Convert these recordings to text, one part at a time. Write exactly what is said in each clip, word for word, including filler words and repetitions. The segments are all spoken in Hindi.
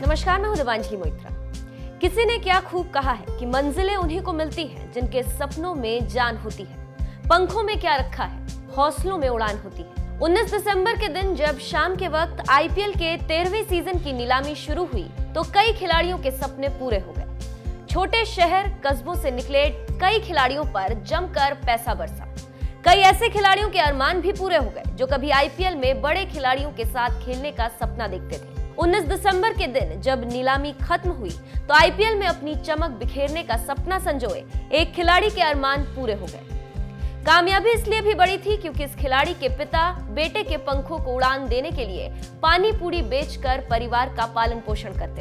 नमस्कार, मैं हूं देवांजलि मोइत्रा। किसी ने क्या खूब कहा है कि मंजिलें उन्हीं को मिलती हैं जिनके सपनों में जान होती है। पंखों में क्या रखा है, हौसलों में उड़ान होती है। उन्नीस दिसंबर के दिन जब शाम के वक्त आईपीएल के तेरहवीं सीजन की नीलामी शुरू हुई तो कई खिलाड़ियों के सपने पूरे हो गए। छोटे शहर कस्बों से निकले कई खिलाड़ियों पर जमकर पैसा बरसा। कई ऐसे खिलाड़ियों के अरमान भी पूरे हो गए जो कभी आईपीएल में बड़े खिलाड़ियों के साथ खेलने का सपना देखते थे। उन्नीस दिसंबर के दिन जब नीलामी खत्म हुई तो आईपीएल में अपनी चमक बिखेरने का सपना संजोए एक खिलाड़ी के अरमान पूरे हो गए। कामयाबी इसलिए भी बड़ी थी क्योंकि इस खिलाड़ी के पिता बेटे के पंखों को उड़ान देने के लिए पानी पूरी बेचकर परिवार का पालन पोषण करते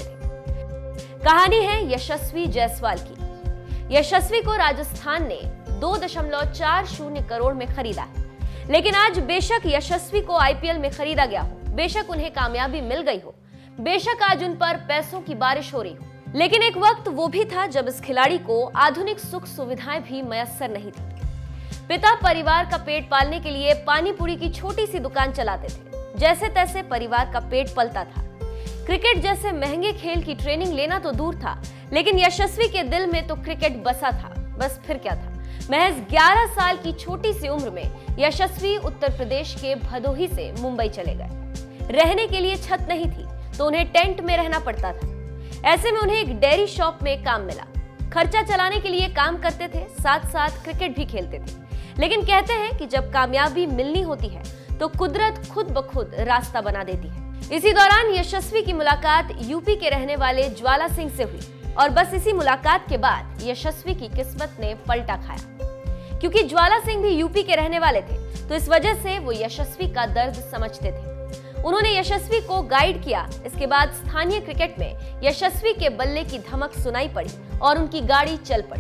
थे। कहानी है यशस्वी जायसवाल की। यशस्वी को राजस्थान ने दो दशमलव चार शून्य करोड़ में खरीदा है, लेकिन आज बेशक यशस्वी को आईपीएल में खरीदा गया हो, बेशक उन्हें कामयाबी मिल गई हो, बेशक आज उन पर पैसों की बारिश हो रही हो, लेकिन एक वक्त वो भी था जब इस खिलाड़ी को आधुनिक सुख सुविधाएं भी मयस्सर नहीं थी। पिता परिवार का पेट पालने के लिए पानी पूरी की छोटी सी दुकान चलाते थे। जैसे तैसे परिवार का पेट पलता था। क्रिकेट जैसे महंगे खेल की ट्रेनिंग लेना तो दूर था, लेकिन यशस्वी के दिल में तो क्रिकेट बसा था। बस फिर क्या था, महज ग्यारह साल की छोटी सी उम्र में यशस्वी उत्तर प्रदेश के भदोही से मुंबई चले गए। रहने के लिए छत नहीं थी तो उन्हें टेंट में रहना पड़ता था। ऐसे में उन्हें एक डेयरी शॉप में काम मिला। खर्चा चलाने के लिए काम करते थे, साथ साथ क्रिकेट भी खेलते थे। लेकिन कहते हैं कि जब कामयाबी मिलनी होती है तो कुदरत खुद ब खुद रास्ता बना देती है। इसी दौरान यशस्वी की मुलाकात यूपी के रहने वाले ज्वाला सिंह से हुई और बस इसी मुलाकात के बाद यशस्वी की किस्मत ने पलटा खाया। क्योंकि ज्वाला सिंह भी यूपी के रहने वाले थे तो इस वजह से वो यशस्वी का दर्द समझते थे। उन्होंने यशस्वी को गाइड किया। इसके बाद स्थानीय क्रिकेट में यशस्वी के बल्ले की धमक सुनाई पड़ी और उनकी गाड़ी चल पड़ी।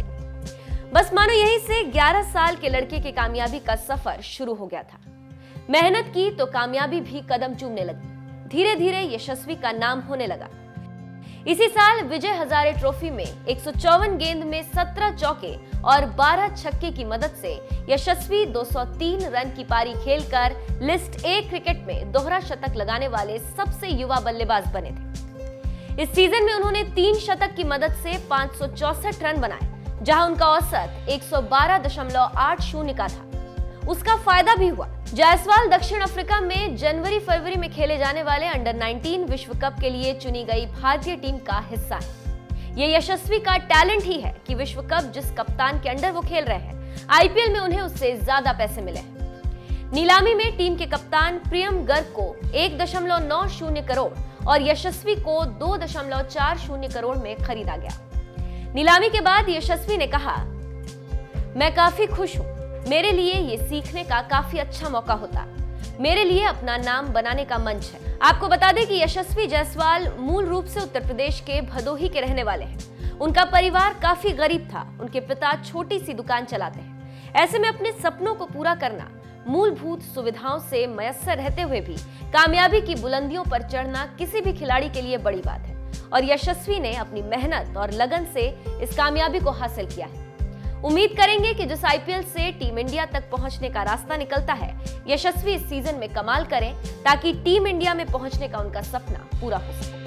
बस मानो यहीं से ग्यारह साल के लड़के की कामयाबी का सफर शुरू हो गया था। मेहनत की तो कामयाबी भी कदम चूमने लगी। धीरे धीरे यशस्वी का नाम होने लगा। इसी साल विजय हजारे ट्रॉफी में एक सौ चौवन गेंद में सत्रह चौके और बारह छक्के की मदद से यशस्वी दो सौ तीन रन की पारी खेलकर लिस्ट ए क्रिकेट में दोहरा शतक लगाने वाले सबसे युवा बल्लेबाज बने थे। इस सीजन में उन्होंने तीन शतक की मदद से पांच सौ चौसठ रन बनाए, जहां उनका औसत एक सौ बारह दशमलव आठ शून्य का था। उसका फायदा भी हुआ। जायसवाल दक्षिण अफ्रीका में जनवरी फरवरी में खेले जाने वाले अंडर उन्नीस विश्व कप के लिए चुनी गई भारतीय टीम का हिस्सा है। ये यशस्वी का टैलेंट ही है कि विश्व कप जिस कप्तान के अंडर वो खेल रहे हैं, आईपीएल में उन्हें उससे ज्यादा पैसे मिले हैं। नीलामी में टीम के कप्तान प्रियम गर्ग को एक दशमलव नौ शून्य करोड़ और यशस्वी को दो दशमलव चार शून्य करोड़ में खरीदा गया। नीलामी के बाद यशस्वी ने कहा, मैं काफी खुश हूं। मेरे लिए ये सीखने का काफी अच्छा मौका होता। मेरे लिए अपना नाम बनाने का मंच है। आपको बता दें कि यशस्वी जायसवाल मूल रूप से उत्तर प्रदेश के भदोही के रहने वाले हैं। उनका परिवार काफी गरीब था। उनके पिता छोटी सी दुकान चलाते हैं। ऐसे में अपने सपनों को पूरा करना, मूलभूत सुविधाओं से मयस्सर रहते हुए भी कामयाबी की बुलंदियों पर चढ़ना किसी भी खिलाड़ी के लिए बड़ी बात है और यशस्वी ने अपनी मेहनत और लगन से इस कामयाबी को हासिल किया है। उम्मीद करेंगे कि जिस आईपीएल से टीम इंडिया तक पहुंचने का रास्ता निकलता है, यशस्वी इस सीजन में कमाल करें ताकि टीम इंडिया में पहुंचने का उनका सपना पूरा हो सके।